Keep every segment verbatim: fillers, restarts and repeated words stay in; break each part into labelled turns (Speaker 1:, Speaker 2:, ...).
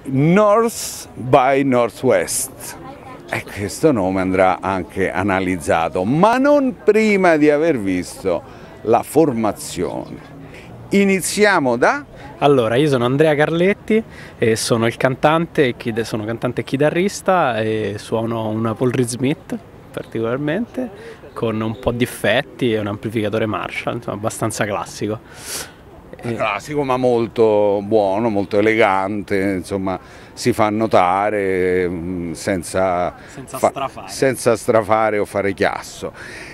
Speaker 1: North by Northwest. E questo nome andrà anche analizzato, ma non prima di aver visto la formazione. Iniziamo da...
Speaker 2: Allora, io sono Andrea Carletti e sono il cantante, sono cantante e chitarrista e suono una Paul Reed Smith particolarmente, con un po' di effetti e un amplificatore Marshall, insomma abbastanza classico.
Speaker 1: Classico ma molto buono, molto elegante, insomma si fa notare senza,
Speaker 2: senza,
Speaker 1: fa,
Speaker 2: strafare.
Speaker 1: senza strafare o fare chiasso.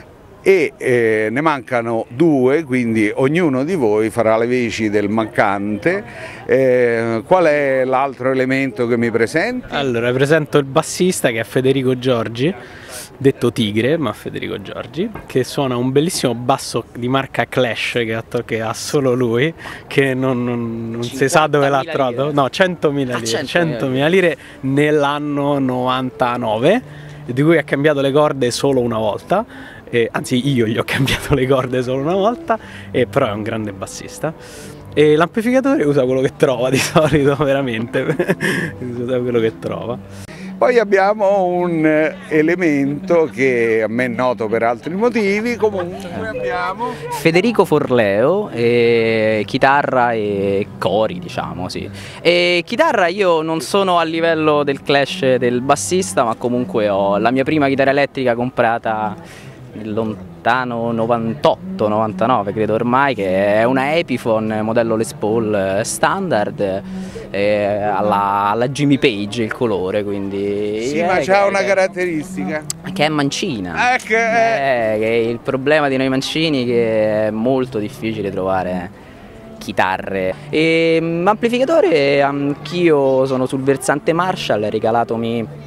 Speaker 1: E eh, ne mancano due, quindi ognuno di voi farà le veci del mancante. Eh, qual è l'altro elemento che mi presenti?
Speaker 2: Allora, presento il bassista, che è Federico Giorgi, detto Tigre, ma Federico Giorgi, che suona un bellissimo basso di marca Clash che ha, che ha solo lui, che non, non, non si sa dove l'ha trovato. No, centomila lire, centomila lire nell'anno novantanove, di cui ha cambiato le corde solo una volta. Eh, anzi, io gli ho cambiato le corde solo una volta, eh, però è un grande bassista. E l'amplificatore usa quello che trova di solito, veramente, usa quello che trova.
Speaker 1: Poi abbiamo un elemento che a me è noto per altri motivi, comunque abbiamo...
Speaker 3: Federico Forleo, eh, chitarra e cori, diciamo, sì. E chitarra io non sono a livello del Clash del bassista, ma comunque ho la mia prima chitarra elettrica comprata nel lontano novantotto novantanove credo ormai, che è una Epiphone modello Les Paul standard, eh, alla, alla Jimmy Page il colore, quindi
Speaker 1: sì,
Speaker 3: eh,
Speaker 1: ma c'ha una
Speaker 3: che,
Speaker 1: caratteristica
Speaker 3: che è mancina,
Speaker 1: eh, che è...
Speaker 3: Eh, che è il problema di noi mancini, che è molto difficile trovare chitarre. E amplificatore, anch'io sono sul versante Marshall, regalatomi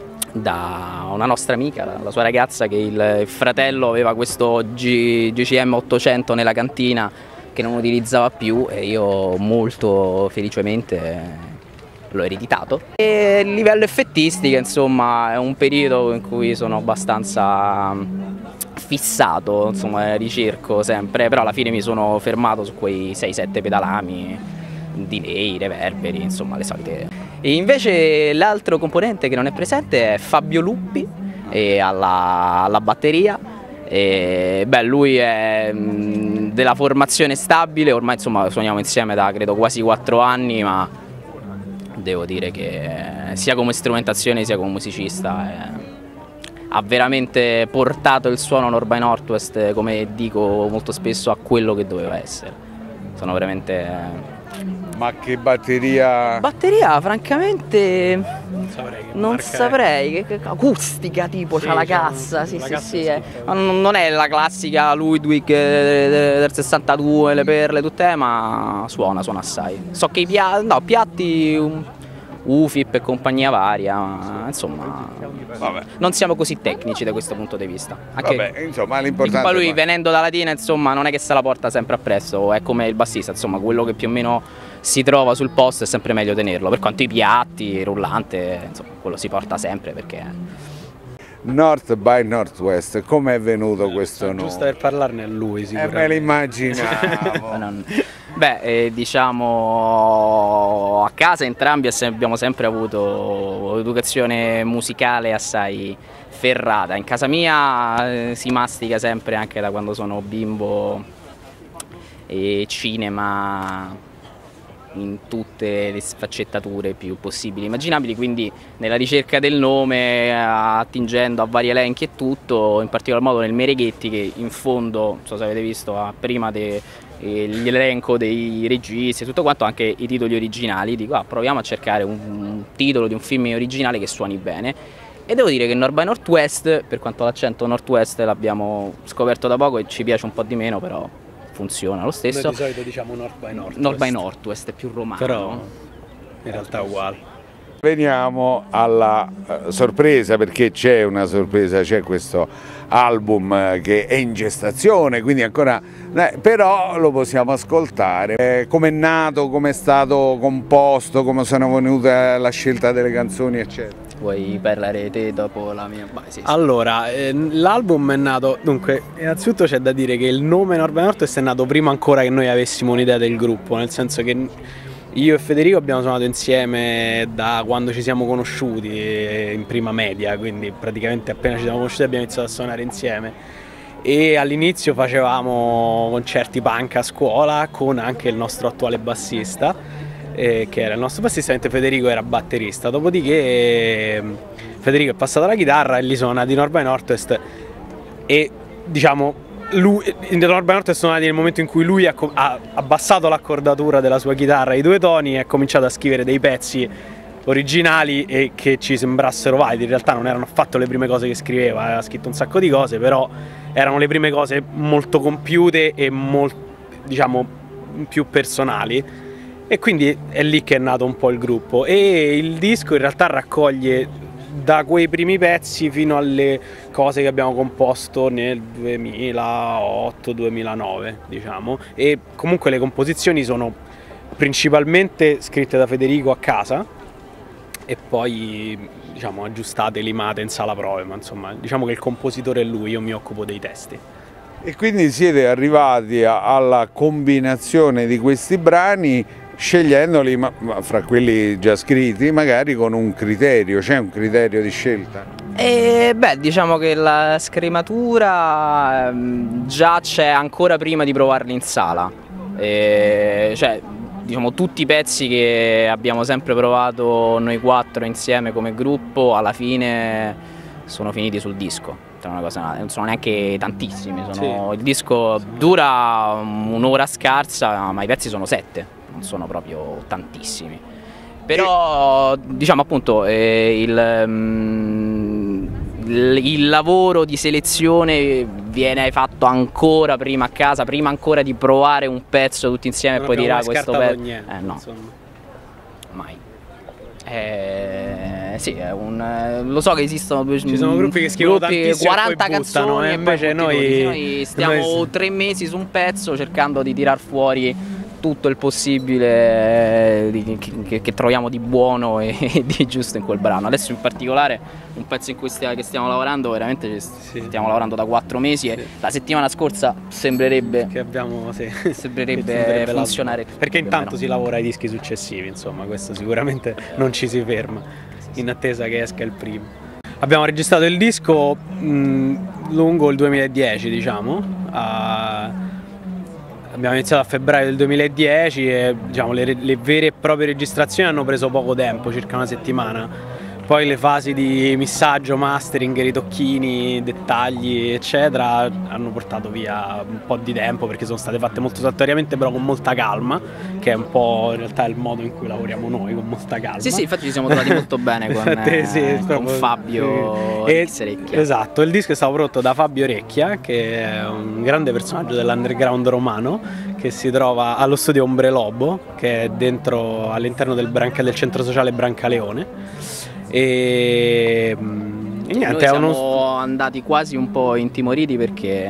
Speaker 3: da una nostra amica, la sua ragazza, che il fratello aveva questo G C M ottocento nella cantina che non utilizzava più, e io molto felicemente l'ho ereditato. E a livello effettistica, insomma, è un periodo in cui sono abbastanza fissato, insomma, ricerco sempre, però alla fine mi sono fermato su quei sei sette pedalami, delay, reverberi, insomma le solite. E invece l'altro componente che non è presente è Fabio Luppi, e alla, alla batteria. E, beh, lui è mh, della formazione stabile, ormai insomma suoniamo insieme da credo quasi quattro anni, ma devo dire che sia come strumentazione sia come musicista eh, ha veramente portato il suono North by Northwest, come dico molto spesso, a quello che doveva essere. Sono veramente...
Speaker 1: Ma che batteria?
Speaker 3: Batteria, francamente
Speaker 2: non saprei, che,
Speaker 3: non saprei. Che, che acustica, tipo, sì, c'ha la cassa, sì, sì, sì, eh. Non è la classica Ludwig del sessantadue, le perle, tutte, ma suona, suona assai. So che i piatti, no, piatti, um, U F I P e compagnia varia, ma insomma, vabbè, non siamo così tecnici da questo punto di vista. Anche,
Speaker 1: vabbè, insomma, l'importante.
Speaker 3: Poi lui, venendo da Latina, insomma, non è che se la porta sempre appresso, è come il bassista, insomma, quello che più o meno si trova sul posto è sempre meglio tenerlo, per quanto i piatti, il rullante, insomma, quello si porta sempre, perché...
Speaker 1: North by Northwest, come è venuto questo nome?
Speaker 2: Giusto per parlarne a lui, sicuramente.
Speaker 1: Eh, me l'immaginavo.
Speaker 3: Beh, eh, diciamo, a casa entrambi abbiamo sempre avuto educazione musicale assai ferrata. In casa mia eh, si mastica sempre, anche da quando sono bimbo, e cinema in tutte le sfaccettature più possibili e immaginabili, quindi nella ricerca del nome, attingendo a vari elenchi e tutto, in particolar modo nel Mereghetti, che in fondo, non so se avete visto, ha prima l'elenco dei registi e tutto quanto, anche i titoli originali. Dico, ah, proviamo a cercare un, un titolo di un film originale che suoni bene, e devo dire che North by Northwest, per quanto l'accento Northwest l'abbiamo scoperto da poco e ci piace un po' di meno, però funziona lo stesso.
Speaker 2: Noi di solito diciamo North by Northwest.
Speaker 3: North by Northwest è più romano,
Speaker 2: però in realtà è uguale.
Speaker 1: Veniamo alla uh, sorpresa, perché c'è una sorpresa, c'è questo album uh, che è in gestazione, quindi ancora, eh, però lo possiamo ascoltare. Eh, come è nato, come è stato composto, come sono venute la scelta delle canzoni, eccetera.
Speaker 3: Vuoi parlare te dopo la mia base?
Speaker 2: Allora, eh, l'album è nato, dunque, innanzitutto c'è da dire che il nome North by Northwest è nato prima ancora che noi avessimo un'idea del gruppo, nel senso che Io e Federico abbiamo suonato insieme da quando ci siamo conosciuti in prima media, quindi praticamente appena ci siamo conosciuti abbiamo iniziato a suonare insieme. E all'inizio facevamo concerti punk a scuola con anche il nostro attuale bassista, eh, che era il nostro bassista, mentre Federico era batterista. Dopodiché eh, Federico è passato alla chitarra e lì sono nati North by Northwest e diciamo lui, in North by Northwest sono nati nel momento in cui lui ha, ha abbassato l'accordatura della sua chitarra ai due toni e ha cominciato a scrivere dei pezzi originali e che ci sembrassero validi. In realtà non erano affatto le prime cose che scriveva, aveva scritto un sacco di cose, però erano le prime cose molto compiute e molto, diciamo, più personali, e quindi è lì che è nato un po' il gruppo. E il disco in realtà raccoglie da quei primi pezzi fino alle cose che abbiamo composto nel duemilaotto duemilanove, diciamo, e comunque le composizioni sono principalmente scritte da Federico a casa e poi, diciamo, aggiustate, limate in sala prove, ma insomma diciamo che il compositore è lui, io mi occupo dei testi.
Speaker 1: E quindi siete arrivati a, alla combinazione di questi brani, scegliendoli ma, ma fra quelli già scritti, magari con un criterio. C'è un criterio di scelta?
Speaker 3: E beh, diciamo che la scrematura ehm, già c'è ancora prima di provarli in sala, e, cioè diciamo tutti i pezzi che abbiamo sempre provato noi quattro insieme come gruppo alla fine sono finiti sul disco. Una cosa, non sono neanche tantissimi, sono, sì. Il disco dura un'ora scarsa ma i pezzi sono sette, non sono proprio tantissimi, però diciamo appunto eh, il, mm, il, il lavoro di selezione viene fatto ancora prima a casa, prima ancora di provare un pezzo tutti insieme non e poi dire ah, questo pezzo
Speaker 2: niente,
Speaker 3: eh, no,
Speaker 2: insomma.
Speaker 3: Mai. Eh, sì, è un, lo so che esistono,
Speaker 2: ci sono gruppi che scrivono
Speaker 3: gruppi, quaranta canzoni,
Speaker 2: eh, invece noi,
Speaker 3: noi stiamo noi... tre mesi su un pezzo cercando di tirar fuori tutto il possibile di, che, che troviamo di buono e, e di giusto in quel brano. Adesso in particolare un pezzo in cui stia, che stiamo lavorando, veramente sì. stiamo lavorando da quattro mesi, sì. E la settimana scorsa sembrerebbe
Speaker 2: che abbiamo sì.
Speaker 3: sembrerebbe,
Speaker 2: che sembrerebbe
Speaker 3: funzionare,
Speaker 2: perché intanto no. si lavora ai dischi successivi, insomma questo sicuramente non ci si ferma in attesa che esca il primo. Abbiamo registrato il disco mh, lungo il duemiladieci, diciamo, a... abbiamo iniziato a febbraio del duemiladieci e diciamo, le, le vere e proprie registrazioni hanno preso poco tempo, circa una settimana. Poi le fasi di missaggio, mastering, ritocchini, dettagli eccetera hanno portato via un po' di tempo perché sono state fatte molto saltuariamente, però con molta calma, che è un po' in realtà il modo in cui lavoriamo noi, con molta calma.
Speaker 3: Sì sì, infatti ci siamo trovati molto bene con, eh, sì, con proprio,
Speaker 2: Fabio sì. Recchia. Esatto, il disco è stato prodotto da Fabio Recchia, che è un grande personaggio dell'underground romano, che si trova allo studio Ombrelobo, che è dentro all'interno del, branca, del centro sociale Brancaleone. E, e niente,
Speaker 3: noi siamo
Speaker 2: uno...
Speaker 3: andati quasi un po' intimoriti perché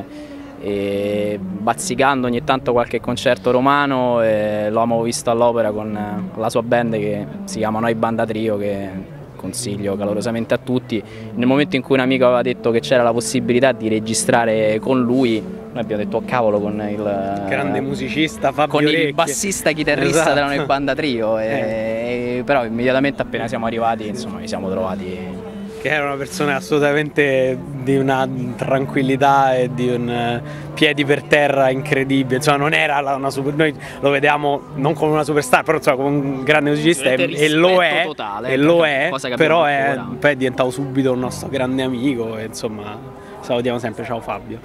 Speaker 3: eh, bazzicando ogni tanto qualche concerto romano eh, lo abbiamo visto all'opera con la sua band che si chiama Noi Banda Trio, che consiglio calorosamente a tutti. Nel momento in cui un amico aveva detto che c'era la possibilità di registrare con lui, noi abbiamo detto oh, cavolo, con il
Speaker 2: grande musicista Fabio
Speaker 3: con
Speaker 2: Recchia,
Speaker 3: il bassista chitarrista esatto. della Noi Banda Trio, e, eh. e, però immediatamente appena siamo arrivati insomma ci siamo trovati
Speaker 2: che era una persona assolutamente di una tranquillità e di un piedi per terra incredibile, insomma non era una super, noi lo vediamo non come una superstar, però insomma come un grande musicista e, e lo è, totale, e lo è però è, poi è diventato subito un nostro grande amico e insomma salutiamo sempre, ciao Fabio.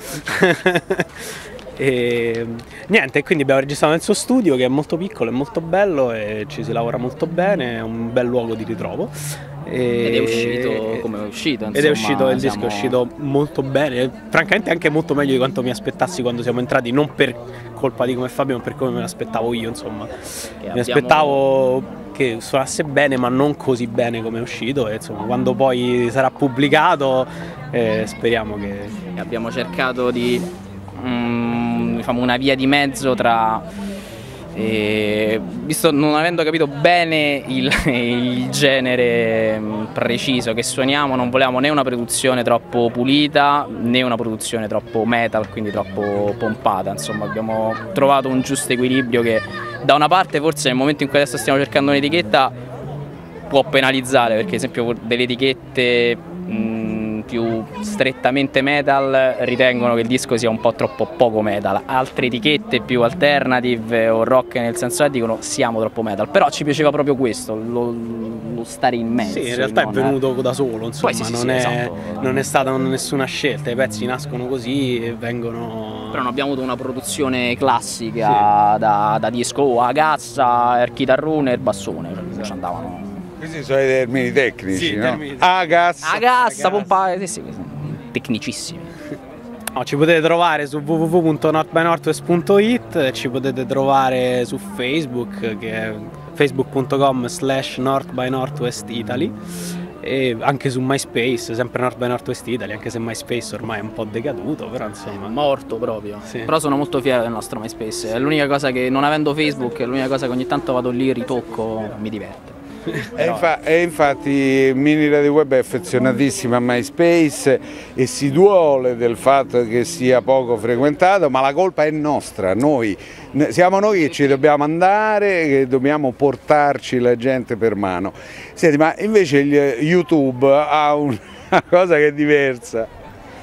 Speaker 2: E niente, quindi abbiamo registrato nel suo studio che è molto piccolo e molto bello e ci si lavora molto bene, è un bel luogo di ritrovo. E
Speaker 3: ed è uscito come è uscito insomma,
Speaker 2: ed è uscito il disco
Speaker 3: siamo...
Speaker 2: è uscito molto bene, francamente anche molto meglio di quanto mi aspettassi quando siamo entrati, non per colpa di come Fabio ma per come me l'aspettavo io, insomma che mi abbiamo... aspettavo che suonasse bene ma non così bene come è uscito e insomma quando poi sarà pubblicato eh, speriamo che
Speaker 3: e abbiamo cercato di mm, diciamo una via di mezzo tra E, visto non avendo capito bene il, il genere preciso che suoniamo, non volevamo né una produzione troppo pulita né una produzione troppo metal, quindi troppo pompata, insomma abbiamo trovato un giusto equilibrio che da una parte forse nel momento in cui adesso stiamo cercando un'etichetta può penalizzare, perché ad esempio delle etichette mh, più strettamente metal ritengono che il disco sia un po' troppo poco metal, altre etichette più alternative o rock nel senso che dicono siamo troppo metal, però ci piaceva proprio questo, lo, lo stare in mezzo.
Speaker 2: Sì, in realtà
Speaker 3: non
Speaker 2: è venuto da solo, insomma,
Speaker 3: sì, sì,
Speaker 2: non,
Speaker 3: sì,
Speaker 2: è,
Speaker 3: esatto.
Speaker 2: non è stata nessuna scelta, i pezzi nascono così e vengono...
Speaker 3: Però non abbiamo avuto una produzione classica, sì, da, da disco, oh, a cassa, il chitarrone e il bassone, cioè, esatto, ci andavano.
Speaker 1: Questi sono i termini tecnici,
Speaker 2: sì,
Speaker 1: no?
Speaker 2: termini...
Speaker 1: A gas,
Speaker 3: a gas, pompa, sì, sì, tecnicissimi.
Speaker 2: No, ci potete trovare su w w w punto north by northwest punto it, ci potete trovare su Facebook, che è facebook punto com slash north by northwest italy, e anche su MySpace, sempre North by Northwest Italy, anche se MySpace ormai è un po' decaduto, però insomma...
Speaker 3: È morto proprio.
Speaker 2: Sì. Però
Speaker 3: sono molto fiero del nostro MySpace, è l'unica cosa che, non avendo Facebook, è l'unica cosa che ogni tanto vado lì, ritocco, mi diverte.
Speaker 1: E, infa e infatti Mini Radio Web è affezionatissima a MySpace e si duole del fatto che sia poco frequentato, ma la colpa è nostra, noi siamo noi che ci dobbiamo andare, che dobbiamo portarci la gente per mano. Senti, ma invece il YouTube ha una cosa che è diversa.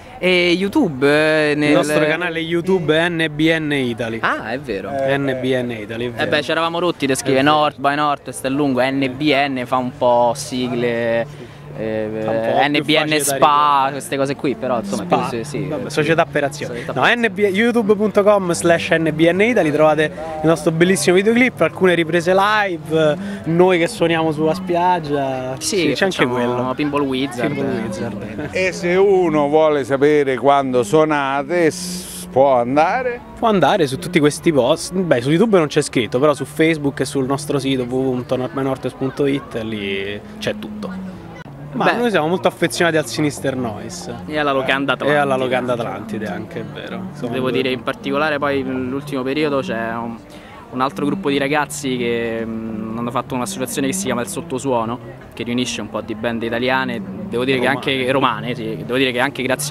Speaker 3: E YouTube nel...
Speaker 2: Il nostro canale YouTube è N B N Italy.
Speaker 3: Ah, è vero.
Speaker 2: Eh, N B N Italy, è vero.
Speaker 3: Eh beh, ci eravamo rotti di scrivere North by Northwest è lungo, N B N fa un po' sigle, eh, N B N Spa, queste cose qui, però insomma
Speaker 2: Spa,
Speaker 3: più, sì, sì,
Speaker 2: vabbè,
Speaker 3: sì,
Speaker 2: società per azione.
Speaker 3: Società
Speaker 2: no, youtube punto com slash N B N Italy trovate il nostro bellissimo videoclip, alcune riprese live, noi che suoniamo sulla spiaggia.
Speaker 3: Sì,
Speaker 2: sì c'è anche quello.
Speaker 3: Pinball Wizard.
Speaker 2: Pinball Wizard.
Speaker 1: E se uno vuole sapere quando suonate, può andare?
Speaker 2: Può andare su tutti questi post, beh su YouTube non c'è scritto, però su Facebook e sul nostro sito w w w punto north by northwest punto it lì c'è tutto. Ma beh, noi siamo molto affezionati al Sinister Noise
Speaker 3: e alla Locanda Atlantide.
Speaker 2: E alla Locanda Atlantide anche, è vero. Sono
Speaker 3: Devo due... dire in particolare poi nell'ultimo periodo c'è un, un altro gruppo di ragazzi che mh, hanno fatto un'associazione che si chiama Il Sottosuono, che riunisce un po' di band italiane, devo dire romane. che anche romane, sì, devo dire che anche grazie a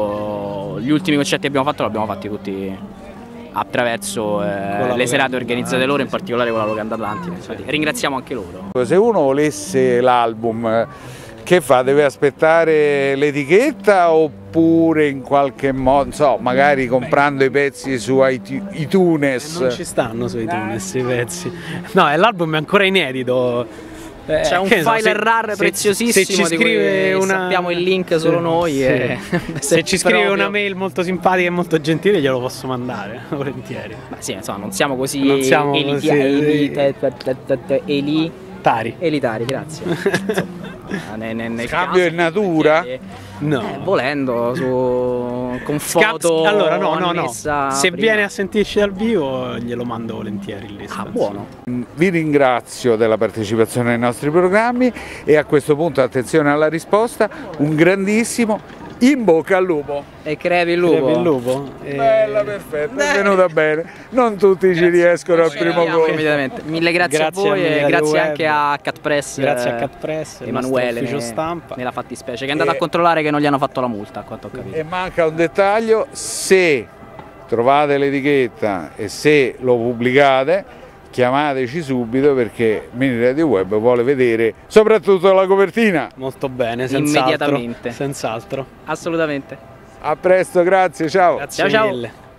Speaker 3: loro gli ultimi concerti che abbiamo fatto li abbiamo fatti tutti attraverso eh, le serate organizzate loro, in particolare con la Locanda Atlantide. Infatti, ringraziamo anche loro.
Speaker 1: Se uno volesse l'album, che fa? Deve aspettare l'etichetta oppure in qualche modo, so, magari comprando i pezzi su iTunes?
Speaker 2: Non ci stanno su iTunes i pezzi. No, l'album è ancora inedito.
Speaker 3: Eh, C'è un file so, se, RAR preziosissimo, se ci scrive una... sappiamo il link solo sì, noi. Sì. E...
Speaker 2: se ci scrive proprio... una mail molto simpatica e molto gentile glielo posso mandare, volentieri.
Speaker 3: Ma sì, insomma, non siamo così
Speaker 2: non siamo
Speaker 3: eliti
Speaker 2: così
Speaker 3: elitari. Elitari, grazie.
Speaker 1: nel, nel Scambio in natura?
Speaker 2: No.
Speaker 3: Eh, volendo, su, con foto.
Speaker 2: Allora, no, no, no. Se
Speaker 3: prima.
Speaker 2: viene a sentirci dal vivo, glielo mando volentieri lì.
Speaker 3: Ah, buono.
Speaker 1: Vi ringrazio della partecipazione ai nostri programmi e a questo punto, attenzione alla risposta, un grandissimo in bocca al lupo.
Speaker 3: E crepi il lupo.
Speaker 2: Crepi il lupo.
Speaker 1: E... Bella, perfetta, è venuta bene. Non tutti grazie. Ci riescono al primo gol.
Speaker 3: Mille grazie, grazie a voi e grazie web. Anche a Cat Press.
Speaker 2: Grazie a Cat Press,
Speaker 3: Emanuele,
Speaker 2: ufficio stampa.
Speaker 3: Nella fattispecie, che è andato e... a controllare che non gli hanno fatto la multa, a quanto ho capito.
Speaker 1: E manca un dettaglio: se trovate l'etichetta e se lo pubblicate, chiamateci subito perché Mini Radio Web vuole vedere soprattutto la copertina.
Speaker 2: Molto bene, senz'altro.
Speaker 3: Immediatamente.
Speaker 2: Senz'altro.
Speaker 3: Assolutamente.
Speaker 1: A presto, grazie, ciao.
Speaker 2: Grazie
Speaker 3: ciao,
Speaker 2: mille.
Speaker 3: Ciao.